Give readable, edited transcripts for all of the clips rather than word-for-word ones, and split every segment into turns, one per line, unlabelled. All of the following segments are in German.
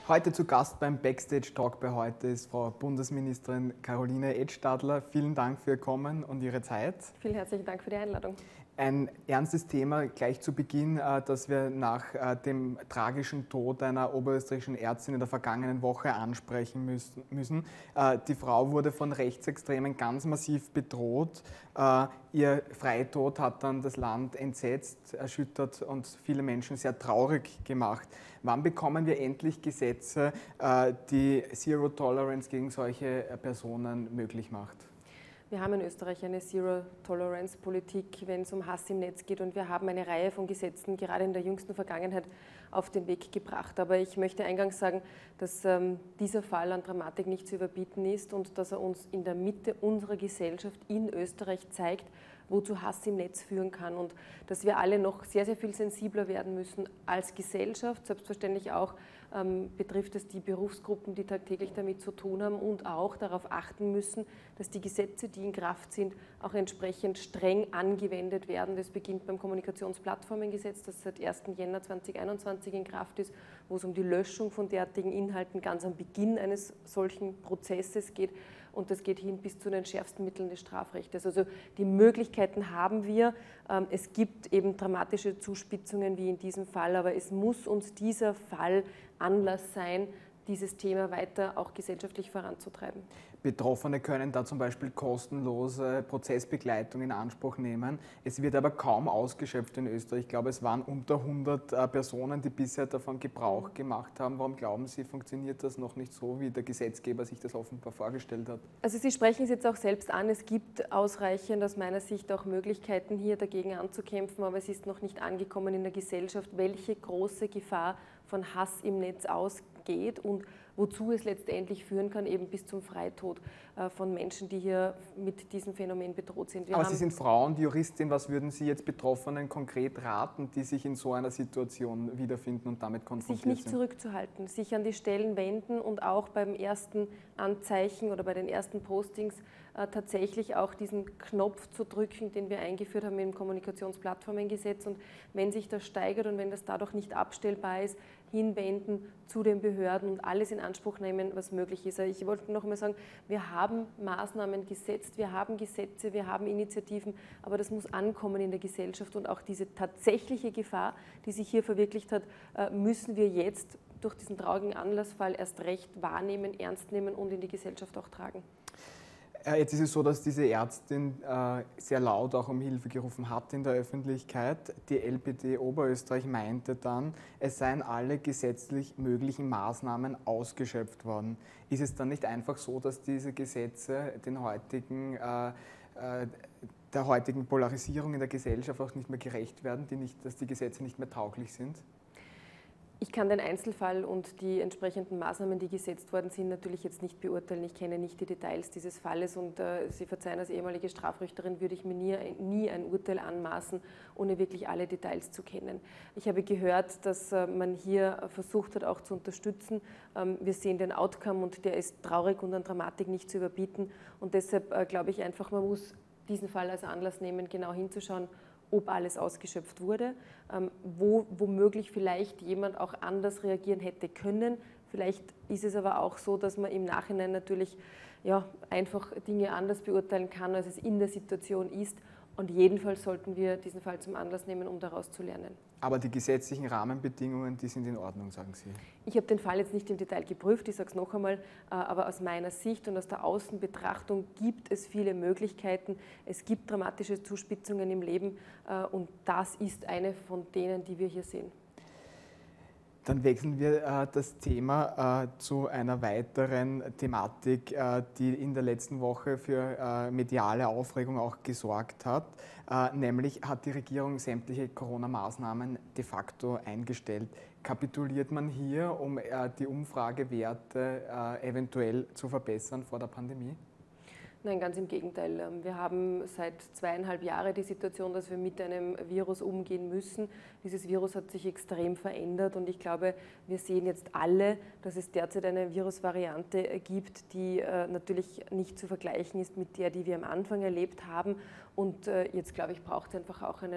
Heute zu Gast beim Backstage Talk bei heute ist Frau Bundesministerin Caroline Edstadler. Vielen Dank für Ihr Kommen und Ihre Zeit.
Vielen herzlichen Dank für die Einladung.
Ein ernstes Thema gleich zu Beginn, das wir nach dem tragischen Tod einer oberösterreichischen Ärztin in der vergangenen Woche ansprechen müssen. Die Frau wurde von Rechtsextremen ganz massiv bedroht. Ihr Freitod hat dann das Land entsetzt, erschüttert und viele Menschen sehr traurig gemacht. Wann bekommen wir endlich Gesetze, die Zero Tolerance gegen solche Personen möglich macht?
Wir haben in Österreich eine Zero-Tolerance-Politik, wenn es um Hass im Netz geht, und wir haben eine Reihe von Gesetzen gerade in der jüngsten Vergangenheit auf den Weg gebracht. Aber ich möchte eingangs sagen, dass dieser Fall an Dramatik nicht zu überbieten ist und dass er uns in der Mitte unserer Gesellschaft in Österreich zeigt, wozu Hass im Netz führen kann, und dass wir alle noch sehr, sehr viel sensibler werden müssen als Gesellschaft. Selbstverständlich auch betrifft es die Berufsgruppen, die tagtäglich damit zu tun haben, und auch darauf achten müssen, dass die Gesetze, die in Kraft sind, auch entsprechend streng angewendet werden. Das beginnt beim Kommunikationsplattformengesetz, das seit 1. Jänner 2021 in Kraft ist, wo es um die Löschung von derartigen Inhalten ganz am Beginn eines solchen Prozesses geht. Und das geht hin bis zu den schärfsten Mitteln des Strafrechts. Also die Möglichkeiten haben wir. Es gibt eben dramatische Zuspitzungen wie in diesem Fall, aber es muss uns dieser Fall Anlass sein, dieses Thema weiter auch gesellschaftlich voranzutreiben.
Betroffene können da zum Beispiel kostenlose Prozessbegleitung in Anspruch nehmen. Es wird aber kaum ausgeschöpft in Österreich. Ich glaube, es waren unter 100 Personen, die bisher davon Gebrauch gemacht haben. Warum glauben Sie, funktioniert das noch nicht so, wie der Gesetzgeber sich das offenbar vorgestellt hat?
Also Sie sprechen es jetzt auch selbst an. Es gibt ausreichend aus meiner Sicht auch Möglichkeiten, hier dagegen anzukämpfen, aber es ist noch nicht angekommen in der Gesellschaft, welche große Gefahr von Hass im Netz ausgeht und wozu es letztendlich führen kann, eben bis zum Freitod von Menschen, die hier mit diesem Phänomen bedroht sind.
Aber Sie sind Frau und Juristin, was würden Sie jetzt Betroffenen konkret raten, die sich in so einer Situation wiederfinden und damit konfrontiert sind?
Sich nicht zurückzuhalten, sich an die Stellen wenden und auch beim ersten Anzeichen oder bei den ersten Postings tatsächlich auch diesen Knopf zu drücken, den wir eingeführt haben im Kommunikationsplattformengesetz, und wenn sich das steigert und wenn das dadurch nicht abstellbar ist, hinwenden zu den Behörden und alles in Anspruch nehmen, was möglich ist. Ich wollte noch einmal sagen, wir haben Maßnahmen gesetzt, wir haben Gesetze, wir haben Initiativen, aber das muss ankommen in der Gesellschaft, und auch diese tatsächliche Gefahr, die sich hier verwirklicht hat, müssen wir jetzt durch diesen traurigen Anlassfall erst recht wahrnehmen, ernst nehmen und in die Gesellschaft auch tragen.
Jetzt ist es so, dass diese Ärztin sehr laut auch um Hilfe gerufen hat in der Öffentlichkeit. Die LPD Oberösterreich meinte dann, es seien alle gesetzlich möglichen Maßnahmen ausgeschöpft worden. Ist es dann nicht einfach so, dass diese Gesetze der heutigen Polarisierung in der Gesellschaft auch nicht mehr gerecht werden, dass die Gesetze nicht mehr tauglich sind?
Ich kann den Einzelfall und die entsprechenden Maßnahmen, die gesetzt worden sind, natürlich jetzt nicht beurteilen. Ich kenne nicht die Details dieses Falles, und Sie verzeihen, als ehemalige Strafrichterin würde ich mir nie ein Urteil anmaßen, ohne wirklich alle Details zu kennen. Ich habe gehört, dass man hier versucht hat, auch zu unterstützen. Wir sehen den Outcome, und der ist traurig und an Dramatik nicht zu überbieten. Und deshalb glaube ich einfach, man muss diesen Fall als Anlass nehmen, genau hinzuschauen, ob alles ausgeschöpft wurde, womöglich vielleicht jemand auch anders reagieren hätte können. Vielleicht ist es aber auch so, dass man im Nachhinein natürlich einfach Dinge anders beurteilen kann, als es in der Situation ist. Und jedenfalls sollten wir diesen Fall zum Anlass nehmen, um daraus zu lernen.
Aber die gesetzlichen Rahmenbedingungen, die sind in Ordnung, sagen Sie?
Ich habe den Fall jetzt nicht im Detail geprüft, ich sage es noch einmal, aber aus meiner Sicht und aus der Außenbetrachtung gibt es viele Möglichkeiten. Es gibt dramatische Zuspitzungen im Leben, und das ist eine von denen, die wir hier sehen.
Dann wechseln wir das Thema zu einer weiteren Thematik, die in der letzten Woche für mediale Aufregung auch gesorgt hat. Nämlich hat die Regierung sämtliche Corona-Maßnahmen de facto eingestellt. Kapituliert man hier, um die Umfragewerte eventuell zu verbessern vor der Pandemie?
Nein, ganz im Gegenteil. Wir haben seit 2,5 Jahren die Situation, dass wir mit einem Virus umgehen müssen. Dieses Virus hat sich extrem verändert, und ich glaube, wir sehen jetzt alle, dass es derzeit eine Virusvariante gibt, die natürlich nicht zu vergleichen ist mit der, die wir am Anfang erlebt haben. Und jetzt, glaube ich, braucht es einfach auch einen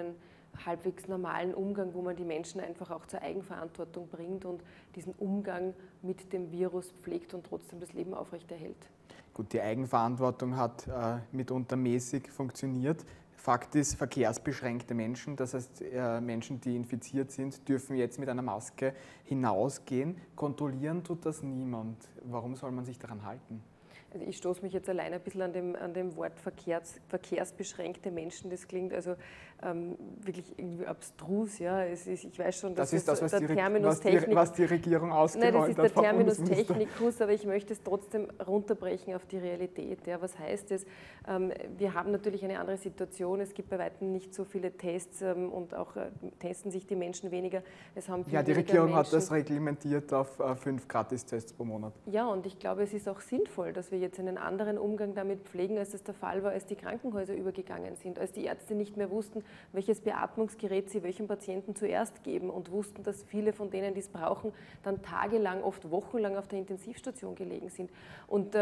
halbwegs normalen Umgang, wo man die Menschen einfach auch zur Eigenverantwortung bringt und diesen Umgang mit dem Virus pflegt und trotzdem das Leben aufrechterhält.
Gut, die Eigenverantwortung hat mitunter mäßig funktioniert. Fakt ist, verkehrsbeschränkte Menschen, das heißt Menschen, die infiziert sind, dürfen jetzt mit einer Maske hinausgehen. Kontrollieren tut das niemand. Warum soll man sich daran halten?
Also ich stoße mich jetzt allein ein bisschen an dem Wort verkehrsbeschränkte Menschen. Das klingt also wirklich irgendwie abstrus. Ja. Ich weiß schon, dass
das ist das, was die Regierung
Nein,
ausgerollt
das
hat.
ist der Terminus technicus, aber ich möchte es trotzdem runterbrechen auf die Realität. Ja. Was heißt es? Wir haben natürlich eine andere Situation. Es gibt bei weitem nicht so viele Tests und auch testen sich die Menschen weniger. Es haben
ja, die Regierung hat das reglementiert auf 5 Gratistests pro Monat.
Ja, und ich glaube, es ist auch sinnvoll, dass wir jetzt einen anderen Umgang damit pflegen, als das der Fall war, als die Krankenhäuser übergegangen sind, als die Ärzte nicht mehr wussten, welches Beatmungsgerät sie welchem Patienten zuerst geben und wussten, dass viele von denen, die es brauchen, dann tagelang, oft wochenlang auf der Intensivstation gelegen sind. Und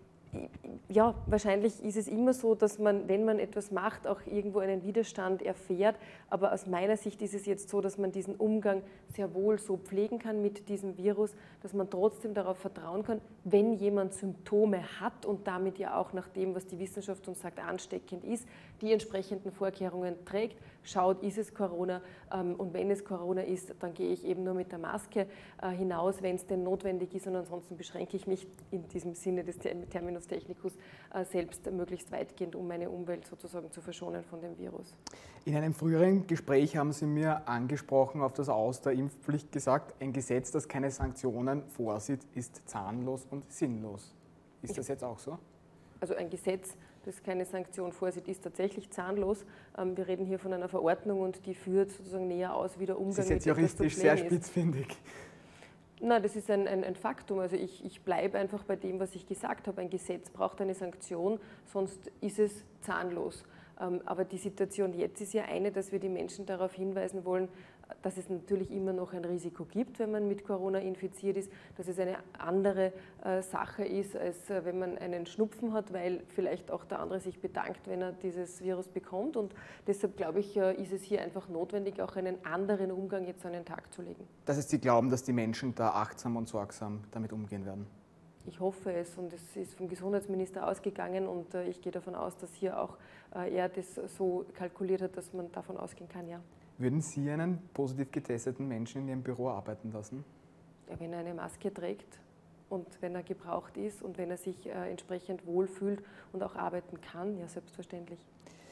ja, wahrscheinlich ist es immer so, dass man, wenn man etwas macht, auch irgendwo einen Widerstand erfährt. Aber aus meiner Sicht ist es jetzt so, dass man diesen Umgang sehr wohl so pflegen kann mit diesem Virus, dass man trotzdem darauf vertrauen kann, wenn jemand Symptome hat und damit ja auch nach dem, was die Wissenschaft uns sagt, ansteckend ist, die entsprechenden Vorkehrungen trägt, schaut, ist es Corona und wenn es Corona ist, dann gehe ich eben nur mit der Maske hinaus, wenn es denn notwendig ist und ansonsten beschränke ich mich in diesem Sinne des Terminus technicus selbst möglichst weitgehend, um meine Umwelt sozusagen zu verschonen von dem Virus.
In einem früheren Gespräch haben Sie mir angesprochen auf das Aus der Impfpflicht gesagt, ein Gesetz, das keine Sanktionen vorsieht, ist zahnlos und sinnlos. Ist das jetzt auch so?
Also ein Gesetz, das keine Sanktion vorsieht, ist tatsächlich zahnlos. Wir reden hier von einer Verordnung und die führt sozusagen näher aus, wie der Umgang
mit etwas zu pflegen ist. Das ist jetzt juristisch sehr spitzfindig.
Nein, das ist ein Faktum. Also ich bleibe einfach bei dem, was ich gesagt habe. Ein Gesetz braucht eine Sanktion, sonst ist es zahnlos. Aber die Situation jetzt ist ja eine, dass wir die Menschen darauf hinweisen wollen, dass es natürlich immer noch ein Risiko gibt, wenn man mit Corona infiziert ist, dass es eine andere Sache ist, als wenn man einen Schnupfen hat, weil vielleicht auch der andere sich bedankt, wenn er dieses Virus bekommt. Und deshalb glaube ich, ist es hier einfach notwendig, auch einen anderen Umgang jetzt an den Tag zu legen.
Das heißt, Sie glauben, dass die Menschen da achtsam und sorgsam damit umgehen werden?
Ich hoffe es und es ist vom Gesundheitsminister ausgegangen und ich gehe davon aus, dass hier auch er das so kalkuliert hat, dass man davon ausgehen kann, ja.
Würden Sie einen positiv getesteten Menschen in Ihrem Büro arbeiten lassen?
Ja, wenn er eine Maske trägt und wenn er gebraucht ist und wenn er sich entsprechend wohlfühlt und auch arbeiten kann, ja, selbstverständlich.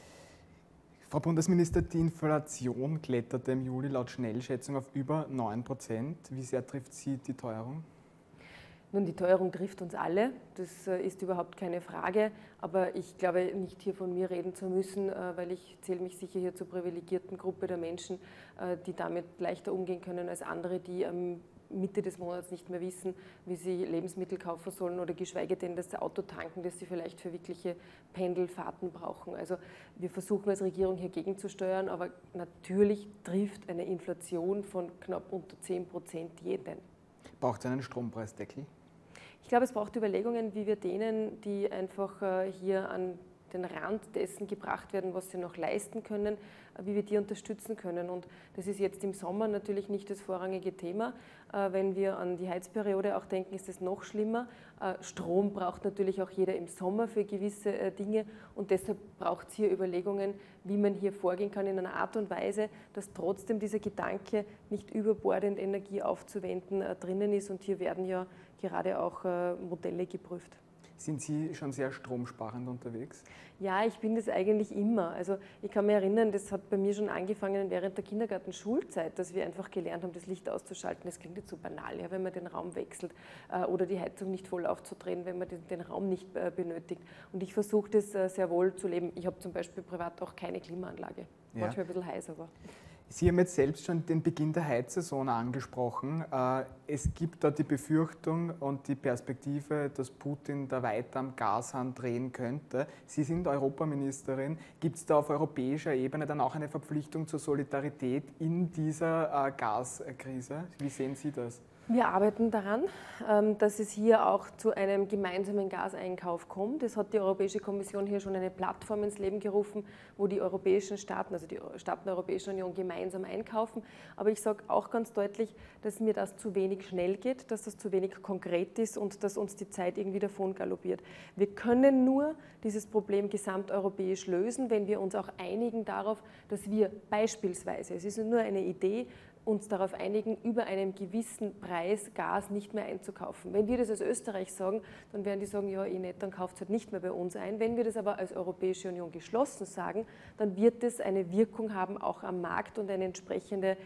Frau Bundesminister, die Inflation kletterte im Juli laut Schnellschätzung auf über 9%. Wie sehr trifft Sie die Teuerung?
Nun, die Teuerung trifft uns alle, das ist überhaupt keine Frage, aber ich glaube nicht hier von mir reden zu müssen, weil ich zähle mich sicher hier zur privilegierten Gruppe der Menschen, die damit leichter umgehen können als andere, die Mitte des Monats nicht mehr wissen, wie sie Lebensmittel kaufen sollen oder geschweige denn das Auto tanken, das sie vielleicht für wirkliche Pendelfahrten brauchen. Also wir versuchen als Regierung hier gegenzusteuern, aber natürlich trifft eine Inflation von knapp unter 10% jeden.
Braucht es einen Strompreisdeckel?
Ich glaube, es braucht Überlegungen, wie wir denen, die einfach hier an den Rand dessen gebracht werden, was sie noch leisten können, wie wir die unterstützen können. Und das ist jetzt im Sommer natürlich nicht das vorrangige Thema. Wenn wir an die Heizperiode auch denken, ist es noch schlimmer. Strom braucht natürlich auch jeder im Sommer für gewisse Dinge und deshalb braucht es hier Überlegungen, wie man hier vorgehen kann in einer Art und Weise, dass trotzdem dieser Gedanke, nicht überbordend Energie aufzuwenden, drinnen ist und hier werden ja gerade auch Modelle geprüft.
Sind Sie schon sehr stromsparend unterwegs?
Ja, ich bin das eigentlich immer. Also ich kann mich erinnern, das hat bei mir schon angefangen während der Kindergartenschulzeit, dass wir einfach gelernt haben, das Licht auszuschalten. Das klingt jetzt so banal, ja, wenn man den Raum wechselt oder die Heizung nicht voll aufzudrehen, wenn man den Raum nicht benötigt. Und ich versuche das sehr wohl zu leben. Ich habe zum Beispiel privat auch keine Klimaanlage. Ja. Manchmal ein bisschen heiß, aber...
Sie haben jetzt selbst schon den Beginn der Heizsaison angesprochen. Es gibt da die Befürchtung und die Perspektive, dass Putin da weiter am Gashahn drehen könnte. Sie sind Europaministerin. Gibt es da auf europäischer Ebene dann auch eine Verpflichtung zur Solidarität in dieser Gaskrise? Wie sehen Sie das?
Wir arbeiten daran, dass es hier auch zu einem gemeinsamen Gaseinkauf kommt. Es hat die Europäische Kommission hier schon eine Plattform ins Leben gerufen, wo die europäischen Staaten, also die Staaten der Europäischen Union, gemeinsam einkaufen. Aber ich sage auch ganz deutlich, dass mir das zu wenig schnell geht, dass das zu wenig konkret ist und dass uns die Zeit irgendwie davon galoppiert. Wir können nur dieses Problem gesamteuropäisch lösen, wenn wir uns auch einigen darauf, dass wir beispielsweise, es ist nur eine Idee, uns darauf einigen, über einen gewissen Preis Gas nicht mehr einzukaufen. Wenn wir das als Österreich sagen, dann werden die sagen, ja, eh nicht, dann kauft es halt nicht mehr bei uns ein. Wenn wir das aber als Europäische Union geschlossen sagen, dann wird es eine Wirkung haben, auch am Markt und ein entsprechendes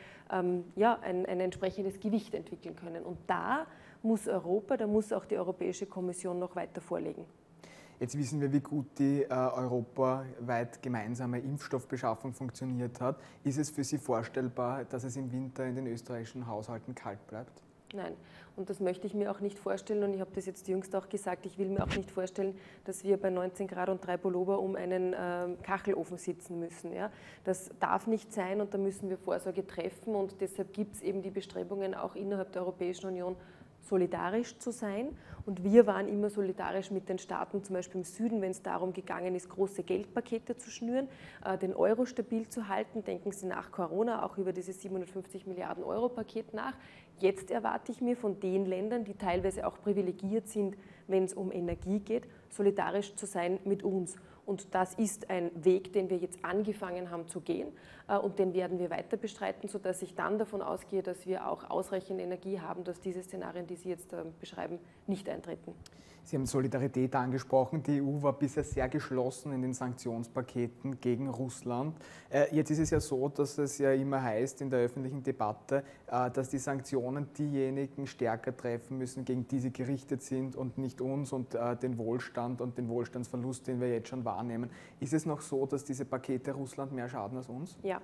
Gewicht entwickeln können. Und da muss Europa, da muss auch die Europäische Kommission noch weiter vorlegen.
Jetzt wissen wir, wie gut die europaweit gemeinsame Impfstoffbeschaffung funktioniert hat. Ist es für Sie vorstellbar, dass es im Winter in den österreichischen Haushalten kalt bleibt?
Nein, und das möchte ich mir auch nicht vorstellen und ich habe das jetzt jüngst auch gesagt, ich will mir auch nicht vorstellen, dass wir bei 19 Grad und 3 Pullover um einen Kachelofen sitzen müssen. Ja? Das darf nicht sein und da müssen wir Vorsorge treffen und deshalb gibt es eben die Bestrebungen auch innerhalb der Europäischen Union, solidarisch zu sein. Und wir waren immer solidarisch mit den Staaten, zum Beispiel im Süden, wenn es darum gegangen ist, große Geldpakete zu schnüren, den Euro stabil zu halten. Denken Sie nach Corona auch über dieses 750 Milliarden Euro Paket nach. Jetzt erwarte ich mir von den Ländern, die teilweise auch privilegiert sind, wenn es um Energie geht, solidarisch zu sein mit uns. Und das ist ein Weg, den wir jetzt angefangen haben zu gehen und den werden wir weiter bestreiten, sodass ich dann davon ausgehe, dass wir auch ausreichend Energie haben, dass diese Szenarien, die Sie jetzt beschreiben, nicht eintreten.
Sie haben Solidarität angesprochen. Die EU war bisher sehr geschlossen in den Sanktionspaketen gegen Russland. Jetzt ist es ja so, dass es ja immer heißt in der öffentlichen Debatte, dass die Sanktionen diejenigen stärker treffen müssen, gegen die sie gerichtet sind und nicht uns und den Wohlstand und den Wohlstandsverlust, den wir jetzt schon wahrnehmen. Ist es noch so, dass diese Pakete Russland mehr schaden als uns?
Ja,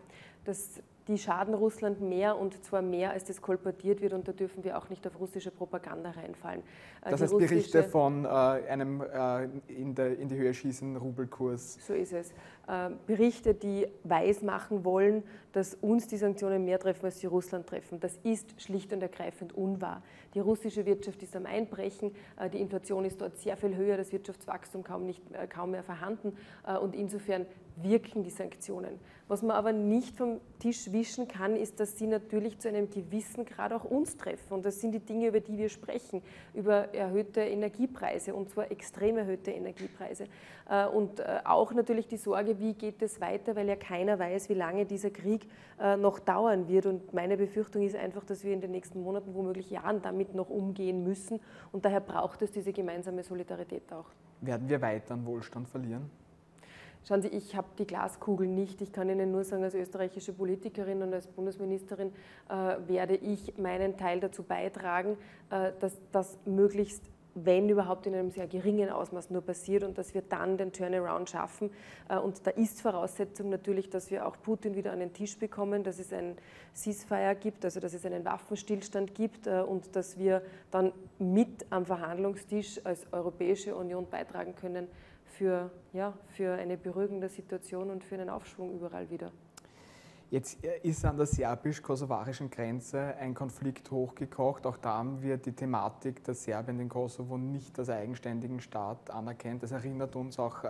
die schaden Russland mehr und zwar mehr, als das kolportiert wird und da dürfen wir auch nicht auf russische Propaganda reinfallen.
Das heißt Berichte von einem in die Höhe schießenden Rubelkurs?
So ist es. Berichte, die weismachen wollen, dass uns die Sanktionen mehr treffen, als sie Russland treffen. Das ist schlicht und ergreifend unwahr. Die russische Wirtschaft ist am Einbrechen, die Inflation ist dort sehr viel höher, das Wirtschaftswachstum kaum mehr vorhanden und insofern wirken die Sanktionen. Was man aber nicht vom Tisch wischen kann, ist, dass sie natürlich zu einem gewissen Grad auch uns treffen. Und das sind die Dinge, über die wir sprechen, über erhöhte Energiepreise, und zwar extrem erhöhte Energiepreise. Und auch natürlich die Sorge, wie geht es weiter, weil ja keiner weiß, wie lange dieser Krieg noch dauern wird. Und meine Befürchtung ist einfach, dass wir in den nächsten Monaten, womöglich Jahren, damit noch umgehen müssen. Und daher braucht es diese gemeinsame Solidarität auch.
Werden wir weiter an Wohlstand verlieren?
Schauen Sie, ich habe die Glaskugel nicht. Ich kann Ihnen nur sagen, als österreichische Politikerin und als Bundesministerin werde ich meinen Teil dazu beitragen, dass das möglichst, wenn überhaupt, in einem sehr geringen Ausmaß nur passiert und dass wir dann den Turnaround schaffen. Und da ist Voraussetzung natürlich, dass wir auch Putin wieder an den Tisch bekommen, dass es ein Ceasefire gibt, also dass es einen Waffenstillstand gibt und dass wir dann mit am Verhandlungstisch als Europäische Union beitragen können, für eine beruhigende Situation und für einen Aufschwung überall wieder.
Jetzt ist an der serbisch-kosovarischen Grenze ein Konflikt hochgekocht. Auch da haben wir die Thematik, dass Serbien den Kosovo nicht als eigenständigen Staat anerkennt. Das erinnert uns auch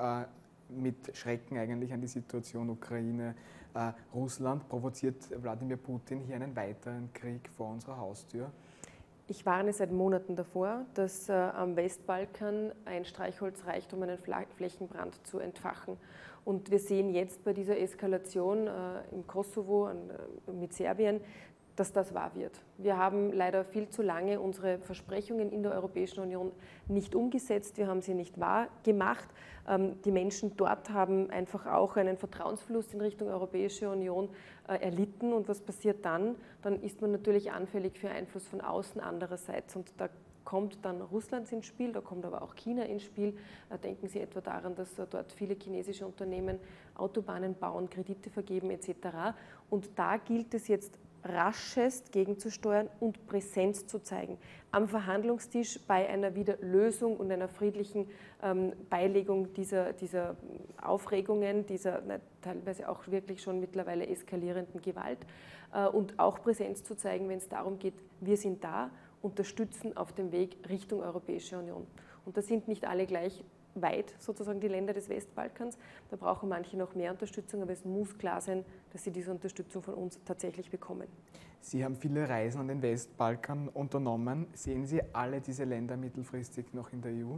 mit Schrecken eigentlich an die Situation Ukraine, Russland. Provoziert Wladimir Putin hier einen weiteren Krieg vor unserer Haustür?
Ich warne seit Monaten davor, dass am Westbalkan ein Streichholz reicht, um einen Flächenbrand zu entfachen. Und wir sehen jetzt bei dieser Eskalation im Kosovo mit Serbien, dass das wahr wird. Wir haben leider viel zu lange unsere Versprechungen in der Europäischen Union nicht umgesetzt, wir haben sie nicht wahr gemacht. Die Menschen dort haben einfach auch einen Vertrauensverlust in Richtung Europäische Union erlitten. Und was passiert dann? Dann ist man natürlich anfällig für Einfluss von außen andererseits. Und da kommt dann Russland ins Spiel, da kommt aber auch China ins Spiel. Denken Sie etwa daran, dass dort viele chinesische Unternehmen Autobahnen bauen, Kredite vergeben etc. Und da gilt es jetzt raschest gegenzusteuern und Präsenz zu zeigen. Am Verhandlungstisch bei einer wieder Lösung und einer friedlichen Beilegung dieser Aufregungen, dieser teilweise auch wirklich schon mittlerweile eskalierenden Gewalt und auch Präsenz zu zeigen, wenn es darum geht, wir sind da unterstützen auf dem Weg Richtung Europäische Union. Und da sind nicht alle gleich weit, sozusagen die Länder des Westbalkans. Da brauchen manche noch mehr Unterstützung, aber es muss klar sein, dass sie diese Unterstützung von uns tatsächlich bekommen.
Sie haben viele Reisen an den Westbalkan unternommen. Sehen Sie alle diese Länder mittelfristig noch in der EU?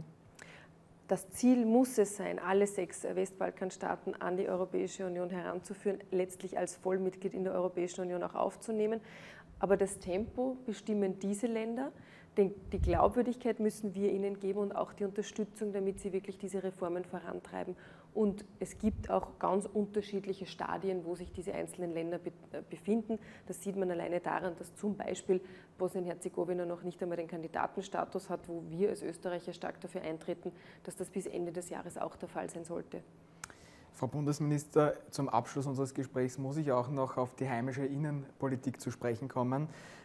Das Ziel muss es sein, alle 6 Westbalkanstaaten an die Europäische Union heranzuführen, letztlich als Vollmitglied in der Europäischen Union auch aufzunehmen. Aber das Tempo bestimmen diese Länder. Die Glaubwürdigkeit müssen wir ihnen geben und auch die Unterstützung, damit sie wirklich diese Reformen vorantreiben. Und es gibt auch ganz unterschiedliche Stadien, wo sich diese einzelnen Länder befinden. Das sieht man alleine daran, dass zum Beispiel Bosnien-Herzegowina noch nicht einmal den Kandidatenstatus hat, wo wir als Österreicher stark dafür eintreten, dass das bis Ende des Jahres auch der Fall sein sollte.
Frau Bundesminister, zum Abschluss unseres Gesprächs muss ich auch noch auf die heimische Innenpolitik zu sprechen kommen.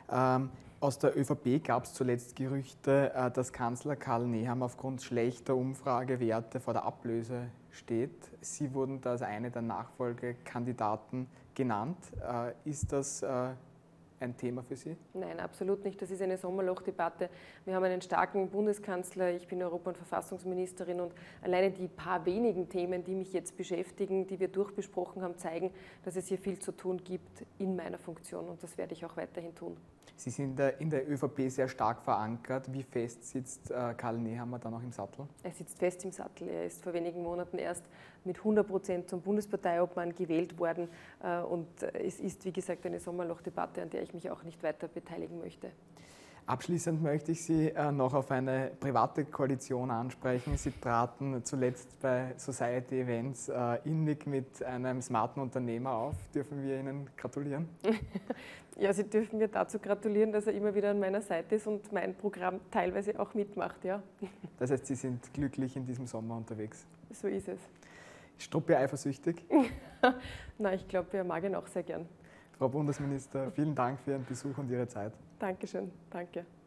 Aus der ÖVP gab es zuletzt Gerüchte, dass Kanzler Karl Nehammer aufgrund schlechter Umfragewerte vor der Ablöse steht. Sie wurden da als eine der Nachfolgekandidaten genannt. Ist das ein Thema für Sie?
Nein, absolut nicht. Das ist eine Sommerlochdebatte. Wir haben einen starken Bundeskanzler, ich bin Europa- und Verfassungsministerin und alleine die paar wenigen Themen, die mich jetzt beschäftigen, die wir durchbesprochen haben, zeigen, dass es hier viel zu tun gibt in meiner Funktion und das werde ich auch weiterhin tun.
Sie sind in der ÖVP sehr stark verankert. Wie fest sitzt Karl Nehammer da noch im Sattel?
Er sitzt fest im Sattel. Er ist vor wenigen Monaten erst mit 100% zum Bundesparteiobmann gewählt worden. Und es ist, wie gesagt, eine Sommerlochdebatte, an der ich mich auch nicht weiter beteiligen möchte.
Abschließend möchte ich Sie noch auf eine private Koalition ansprechen. Sie traten zuletzt bei Society Events innig mit einem smarten Unternehmer auf. Dürfen wir Ihnen gratulieren?
Ja, Sie dürfen mir dazu gratulieren, dass er immer wieder an meiner Seite ist und mein Programm teilweise auch mitmacht. Ja.
Das heißt, Sie sind glücklich in diesem Sommer unterwegs?
So ist es.
Ist Struppi eifersüchtig?
Nein, ich glaube, er mag ihn auch sehr gern.
Frau Bundesminister, vielen Dank für Ihren Besuch und Ihre Zeit.
Dankeschön, danke.